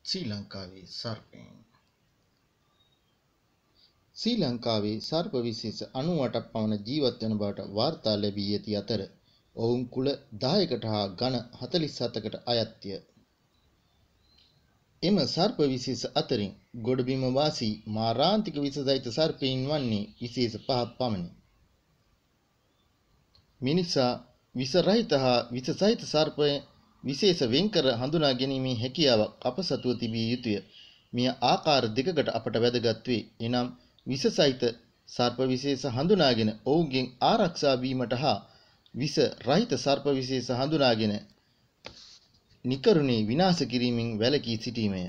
ශ්‍රී ලංකාවේ සර්පයන්. ශ්‍රී ලංකාවේ සර්ප විශේෂ 98ක් පමණ ජීවත් වන බවට වාර්තා ලැබී ඇති අතර ඔවුන් කුල 10කට හා ගණ 47කට අයත්ය. එම සර්ප විශේෂ අතරින් ගොඩබිම වාසී මාරාන්තික විස සහිත සර්පයින් වන්නේ විශේෂ 5ක් පමණි. මිනිසා විස රහිත හා විස සහිත සර්පය විශේෂ වෙන්කර හඳුනා ගැනීමේ හැකියාවක් අප සතුව තිබිය යුතුය. මෙය ආකාර දෙකකට අපට වැදගත් වේ. එනම් විස සහිත සර්ප විශේෂ හඳුනාගෙන ඔවුන්ගෙන් ආරක්ෂා වීමට හා විස රහිත සර්ප විශේෂ හඳුනාගෙන නිකරුණේ විනාශ කිරීමෙන් වැළකී සිටීමය.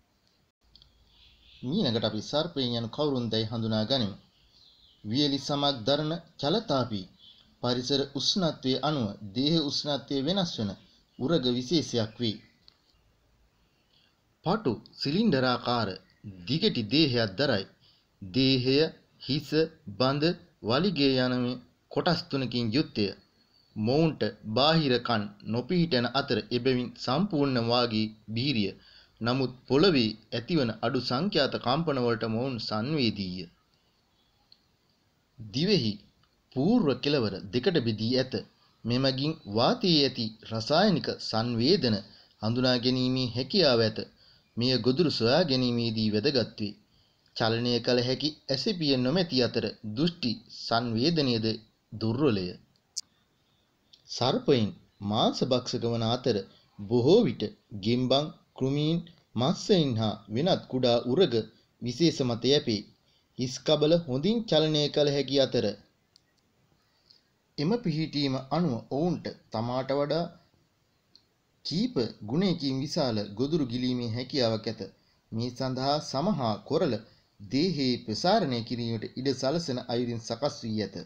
ඊළඟට අපි සර්පයන් යන කවුරුන්දයි හඳුනා ගනිමු. වියලි සමක් දරන චලතාපී පරිසර උෂ්ණත්වයේ අනුව දේහ උෂ්ණත්වය වෙනස් වන උරග විශේෂයක් වේ. පටු සිලින්ඩරාකාර දිගටි දේහයක් දරයි. දේහය, හිස, බඳ, වලිගය යන මේ කොටස් තුනකින් යුක්තය. මොවුන්ට බාහිර කන් නොපිහිටන අතර එබැවින් සම්පූර්ණ වාගේ බීරිය. නමුත් පොළවේ ඇතිවන අඩු සංඛ්‍යාත කම්පන වලට මොවුන් සංවේදීය. දිවෙහි පූර්ව කෙළවර දෙකට බෙදී ඇත. මෙමගින් වාතයේ ඇති රසායනික සංවේදන හඳුනා ගැනීමේ හැකියාව ඇත. මෙය ගොදුරු සොයා ගැනීමේදී වැදගත් වේ. චලනය කළ හැකි ඇසිපිය නොමැති අතර දෘෂ්ටි සංවේදනයද දුර්වලය. සර්පයින් මාංශ භක්ෂක වන අතර බොහෝ විට ගෙම්බන්, කෘමීන්, මත්ස්‍යයින් හා වෙනත් කුඩා උරග විශේෂ මත යැපේ. හිස් කබල හොඳින් චලනය කළ හැකි අතර එම පිහිටීම අනුව ඔවුන්ට තමාට වඩා කීප ගුණයකින් විශාල ගොදුරු ගිලීමේ හැකියාවක් ඇත. මේ සඳහා සම හා කොරළ දේහයේ ප්‍රසාරණය කිරීමට ඉඩ සලසන අයුරින් සකස් වී ඇත.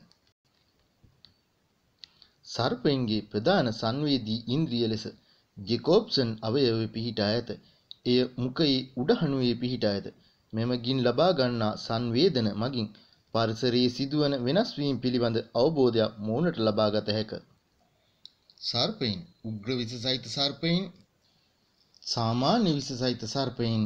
සර්පයින්ගේ ප්‍රධාන සංවේදී ඉන්ද්‍රිය ලෙස ජෙකෝබ්සන් අවයවය පිහිටා ඇත. එය මුඛයේ උඩහණුවේ පිහිටා ඇත. මෙමගින් ලබා ගන්නා සංවේදන මගින් පරිසරයේ සිදුවන වෙනස් වීම් පිළිබඳ අවබෝධයක් මොවුනට ලබා ගත හැක. සර්පයින් උග්‍ර විස සහිත සර්පයින්, සාමාන්‍ය විස සහිත සර්පයින්,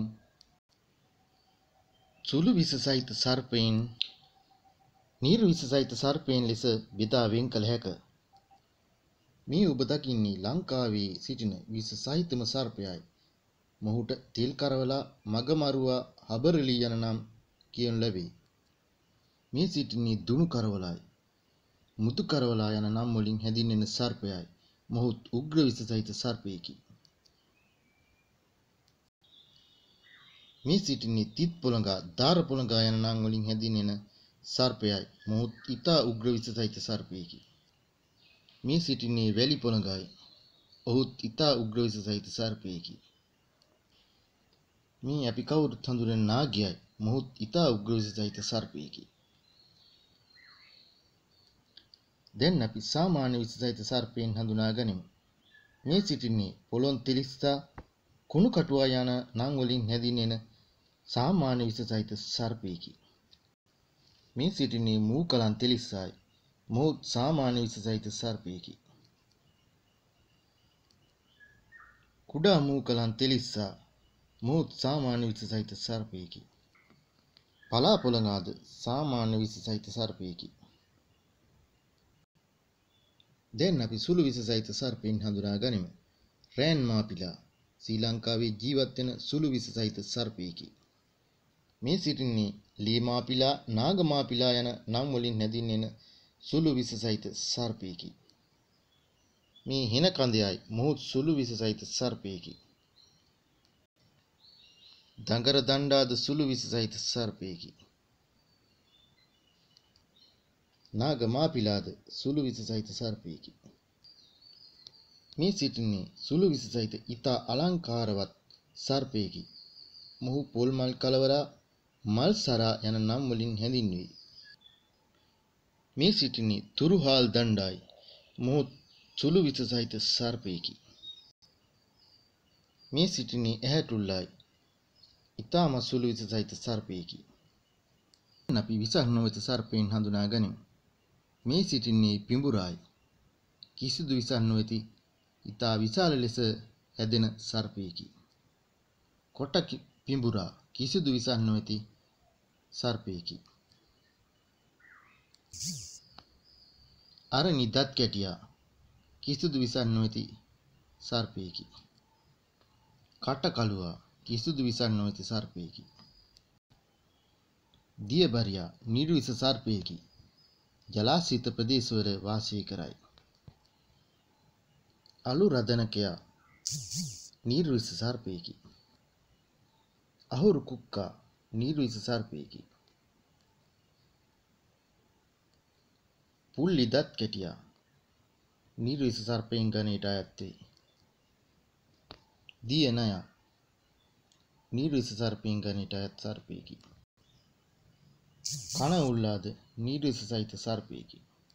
සුළු විස සහිත සර්පයින්, නිර්විස සහිත සර්පයින් ලෙස බෙදා වෙන් කළ හැක. මේ ඔබ දකින්නේ ලංකාවේ සිටින විස සහිතම සර්පයයි. මොහුට තෙල් කරවලා, මගමරුවා, හබරලි යන නම් කියනු ලැබේ. මේ සිටින්නේ දුණු කරවලායි, මුතු කරවලා යන නම් වලින් හැඳින්වෙන සර්පයයි. මොහුත් උග්‍ර විස සහිත සර්පයෙකි. මේ සිටින්නේ තිත් පොළඟා, දාර පොළඟා යන නම් වලින් හැඳින්වෙන සර්පයයි. මොහුත් ඊතා උග්‍ර විස සහිත සර්පයෙකි. මේ සිටින්නේ වැලි පොළඟායි. ඔහුත් ඊතා උග්‍ර විස සහිත සර්පයෙකි. මේ අපි කවුරුත් හඳුනන නාගයයි. මොහුත් ඊතා උග්‍ර විස සහිත සර්පයෙකි. දැන් අපි සාමාන්‍ය විස සහිත සර්පයන් හඳුනා ගනිමු. මේ සිටින්නේ පොළොන් තිලිස්සා, කුණු කටුවා යන නම් වලින් හැඳින්වෙන සාමාන්‍ය විස සහිත සර්පයෙකි. මේ සිටින්නේ මූකලන් තිලිස්සායි. මොහුත් සාමාන්‍ය විස සහිත සර්පයෙකි. කුඩා මූකලන් තිලිස්සා, මොහුත් සාමාන්‍ය විස සහිත සර්පයෙකි. පලා පොළඟාද සාමාන්‍ය විස සහිත සර්පයෙකි. දැන් අපි සුළු විස සහිත සර්පයන් හඳුනා ගනිමු. රෑන් මාපිලා ශ්‍රී ලංකාවේ ජීවත් වෙන සුළු විස සහිත සර්පයෙකි. මේ සිටින්නේ ලී මාපිලා, නාග මාපිලා යන නම් වලින් හැඳින්වෙන සුළු විස සහිත සර්පයෙකි. මේ හෙන කඳයයි. මොහුත් සුළු විස සහිත සර්පයෙකි. දඟර දණ්ඩාද සුළු විස සහිත සර්පයෙකි. නාග මාපිලාද සුළු විස සහිත සර්පයෙකි. මේ සිටින්නේ සුළු විස සහිත ඊතා අලංකාරවත් සර්පයෙකි. මොහු පොල් මල් කලවරා, මල් සරා යන නම් වලින් හැඳින්වේ. මේ සිටින්නේ තුරුහාල් දණ්ඩායි. මොහු සුළු විස සහිත සර්පයෙකි. මේ සිටින්නේ ඇහැටුල්ලායි. ඊතාම සුළු විස සහිත සර්පයෙකි. අපි විසක් නොමැත සර්පයන් හඳුනා ගනිමු. මේ සිටින්නේ පිඹුරායි. කිසිදු විසක් නොමැති ඊතා විශාල ලෙස හැදෙන සර්පයෙකි. කොට පිඹුරා කිසිදු විසක් නොමැති සර්පයෙකි. අර නිදත් කැටියා කිසිදු විසක් නොමැති සර්පයෙකි. කට කළුවා කිසිදු විසක් නොමැති සර්පයෙකි. දියබරියා නිර්විස සර්පයෙකි. ජලාශීත ප්‍රදේශවල වාසය කරයි. අලු රදනකයා නිර්විස සර්පයෙකි. අහුරු කුක්කා නිර්විස සර්පයෙකි. පුල්ලි දත් කැටියා නිර්විස සර්පයන් ගණයට අයත් වේ. දියනයා නිර්විස සර්පයන් ගණයට අයත් සර්පයෙකි. කන උල්ලාද නිර්විස සහිත සර්පයෙකි.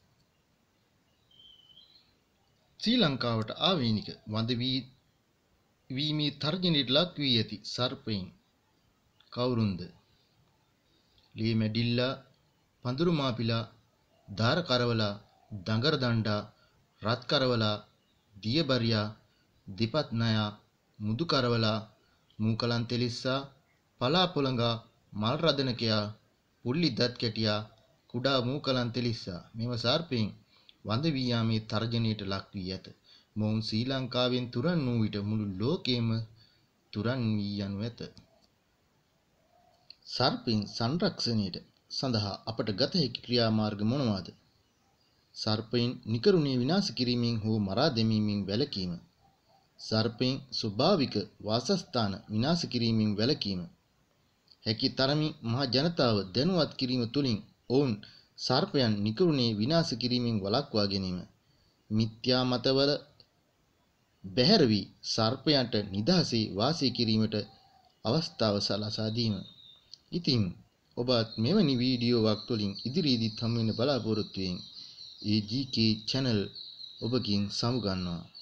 ශ්‍රී ලංකාවට ආවේනික වඳ වීමේ තර්ජනයට ලක් වී ඇති සර්පයින් කවුරුන්ද? ලී මැඩිල්ලා, පඳුරු මාපිලා, දාර කරවලා, දඟර දණ්ඩා, රත් කරවලා, දියබරියා, දිපත් නයා, මුදු කරවලා, මූකලන් තෙලිස්සා, පලා පොළඟා, මල් රදනකයා, පුල්ලි දත් කැටියා, කුඩා මූකලන් තෙලිස්සා මෙම සර්පයින් වඳ වී යාමේ තර්ජනයට ලක් වී ඇත. මොවුන් ශ්‍රී ලංකාවෙන් තුරන් වූ විට මුළු ලෝකයේම තුරන් වී යනු ඇත. සර්පයින් සංරක්ෂණයට සඳහා අපට ගත හැකි ක්‍රියාමාර්ග මොනවාද? සර්පයින් නිකරුණේ විනාශ කිරීමෙන් හෝ මරා දැමීමෙන් වැළකීම. සර්පයින් ස්වභාවික වාසස්ථාන විනාශ කිරීමෙන් වැළකීම. හැකි තරමින් මහ ජනතාව දැනුවත් කිරීම තුළින් ඔවුන් සර්පයන් නිකරුණේ විනාශ කිරීමෙන් වළක්වා ගැනීම. මිත්‍යා මතවල බැහැර වී සර්පයන්ට නිදහසේ වාසය කිරීමට අවස්ථාව සලසා දීම. ඉතින් ඔබත් මෙවැනි වීඩියෝවක් තුළින් ඉදිරියේදීත් හමු වෙන බලාපොරොත්තු වෙමින් AGK channel ඔබකින් සමුගන්නවා.